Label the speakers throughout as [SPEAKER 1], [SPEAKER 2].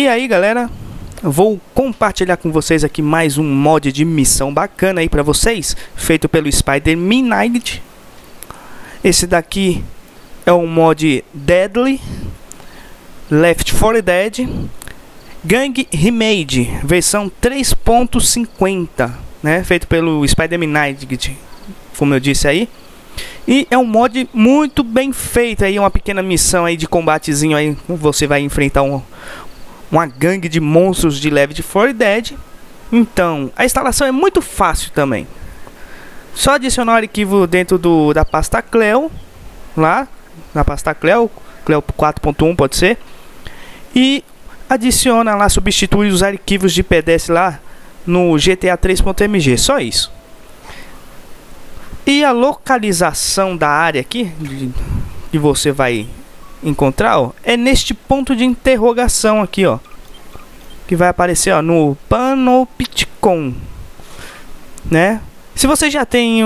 [SPEAKER 1] E aí, galera, vou compartilhar com vocês aqui mais um mod de missão bacana aí pra vocês, feito pelo Spider Midnight. Esse daqui é um mod Deadly Left 4 Dead Gang Remade, versão 3.50, né? Feito pelo Spider Midnight, como eu disse aí. E é um mod muito bem feito aí, uma pequena missão aí de combatezinho aí. Você vai enfrentar uma gangue de monstros de Left 4 Dead. Então, a instalação é muito fácil também. Só adicionar o arquivo dentro da pasta Cleo, lá na pasta Cleo 4.1 pode ser. E adiciona lá, substitui os arquivos de PDS lá no GTA 3.mg, só isso. E a localização da área aqui que você vai encontrar, ó, é neste ponto de interrogação aqui, ó, que vai aparecer, ó, no Panopticon, né? Se você já tem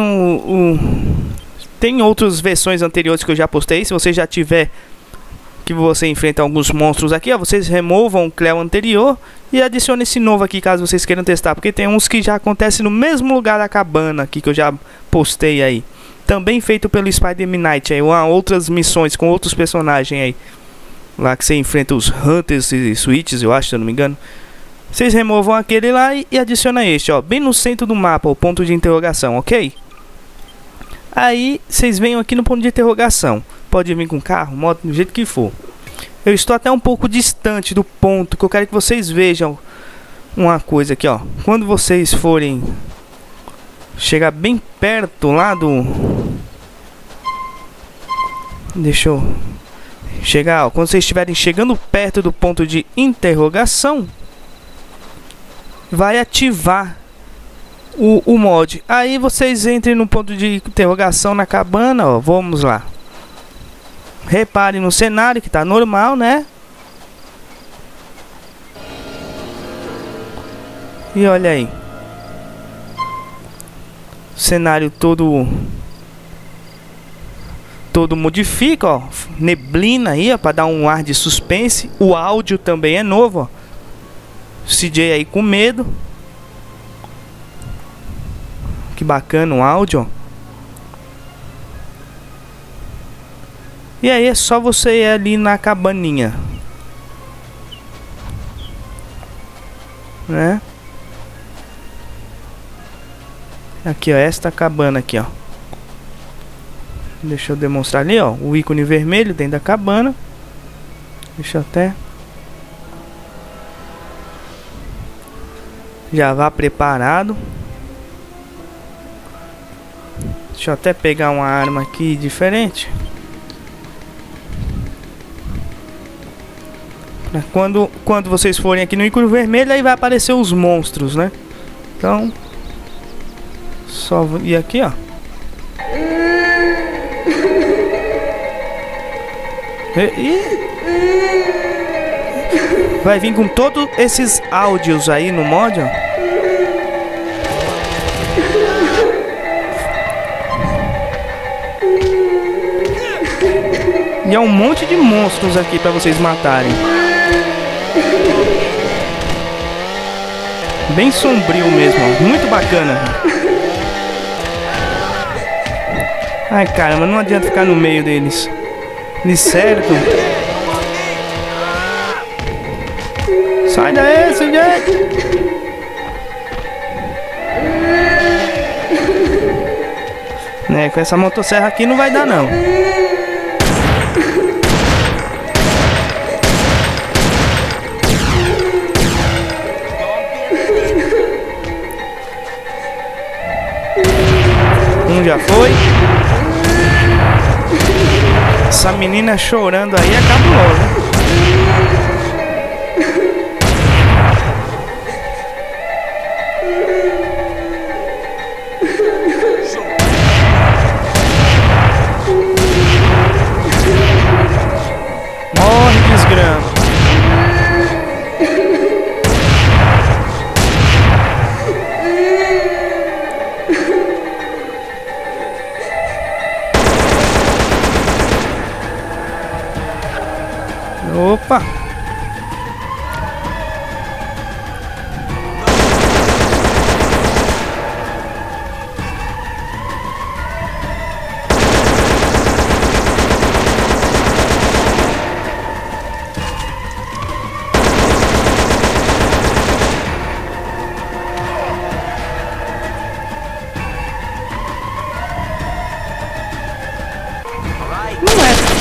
[SPEAKER 1] tem outras versões anteriores que eu já postei, se você já tiver que você enfrenta alguns monstros aqui, ó, vocês removam o Cleo anterior e adicionem esse novo aqui, caso vocês queiram testar, porque tem uns que já acontecem no mesmo lugar da cabana aqui, que eu já postei aí. Também feito pelo Spider Midnight, aí, outras missões com outros personagens aí. Lá que você enfrenta os Hunters e Switches, eu acho, se eu não me engano. Vocês removam aquele lá e adiciona este, ó, bem no centro do mapa, o ponto de interrogação, ok? Aí, vocês vêm aqui no ponto de interrogação. Pode vir com carro, moto, do jeito que for. Eu estou até um pouco distante do ponto, que eu quero que vocês vejam uma coisa aqui, ó. Quando vocês forem chegar bem perto lá do... Deixa eu chegar, ó. Quando vocês estiverem chegando perto do ponto de interrogação, vai ativar o mod. Aí vocês entrem no ponto de interrogação na cabana, ó. Vamos lá. Reparem no cenário que tá normal, né? E olha aí. O cenário todo modifica, ó. Neblina aí, ó, para dar um ar de suspense. O áudio também é novo, ó. CJ aí com medo. Que bacana o áudio, ó. E aí é só você ir ali na cabaninha, né? Aqui, ó, esta cabana aqui, ó. Deixa eu demonstrar ali, ó, o ícone vermelho dentro da cabana. Deixa eu até... Já vá preparado. Deixa eu até pegar uma arma aqui diferente. Quando vocês forem aqui no ícone vermelho, aí vai aparecer os monstros, né? Então, só ir aqui, ó. Vai vir com todos esses áudios aí no mod, ó. E é um monte de monstros aqui pra vocês matarem. Bem sombrio mesmo, ó. Muito bacana. Ai, caramba, não adianta ficar no meio deles. Eles cercam. Sai daí, CJ! Né, com essa motosserra aqui não vai dar, não. Já foi. Essa menina chorando aí é cabulosa. Morre, desgrama. Opa!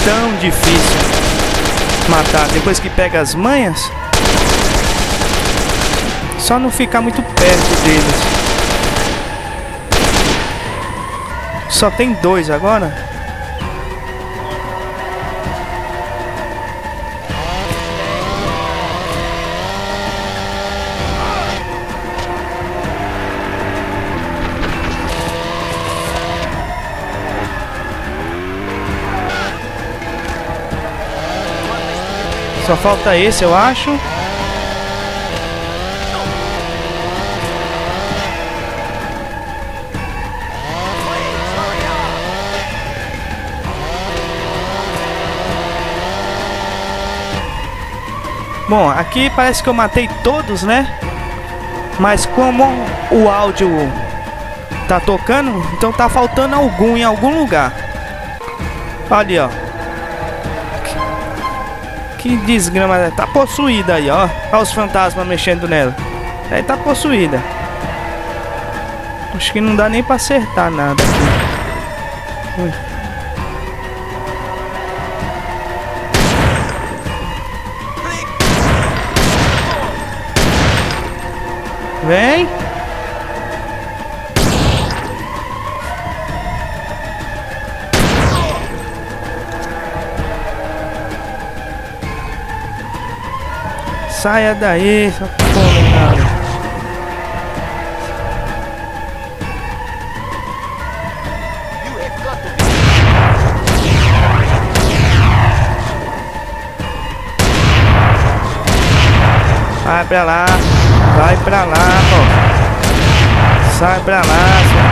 [SPEAKER 1] tão difícil matar. Depois que pega as manhas, só não ficar muito perto deles. Só tem 2 agora. Só falta esse, eu acho. Bom, aqui parece que eu matei todos, né? Mas como o áudio tá tocando, então tá faltando algum em algum lugar. Ali, ó. Que desgrama, tá possuída aí, ó. Olha os fantasmas mexendo nela. Aí tá possuída. Acho que não dá nem pra acertar nada aqui. Ui. Vem. Saia daí, só condenado. Vai pra lá. Vai pra lá, pô. Sai pra lá,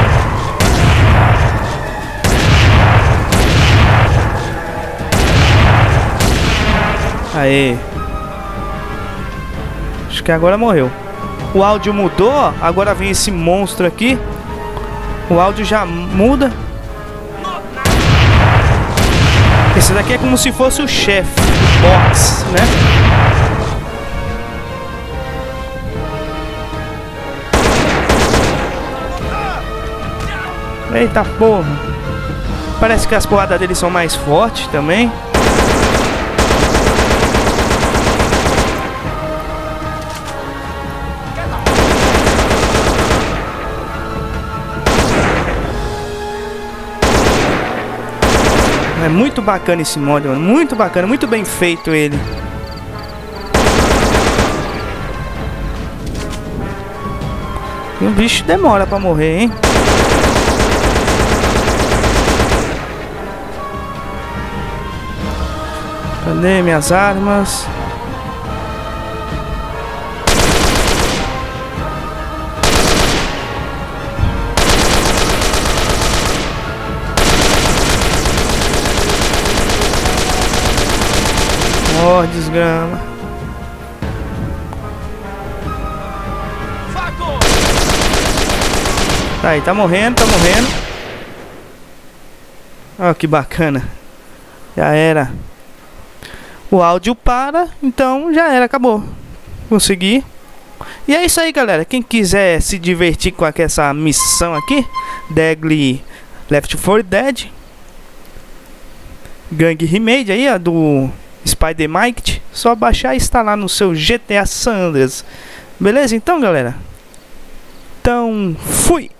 [SPEAKER 1] só. Aê. Acho que agora morreu. O áudio mudou, ó. Agora vem esse monstro aqui. O áudio já muda. Esse daqui é como se fosse o chefe do box, né? Eita porra. Parece que as porradas deles são mais fortes também. É muito bacana esse mod, mano. Muito bacana, muito bem feito ele. E o bicho demora pra morrer, hein? Cadê minhas armas? Oh, desgrama. Tá aí, tá morrendo, tá morrendo. Ó, que bacana. Já era. O áudio para, então já era, acabou. Consegui. E é isso aí, galera. Quem quiser se divertir com essa missão aqui, Deadly Left 4 Dead, Gang Remade aí, ó, do Spider-Mite, só baixar e instalar no seu GTA San Andreas. Beleza, então, galera? Então, fui!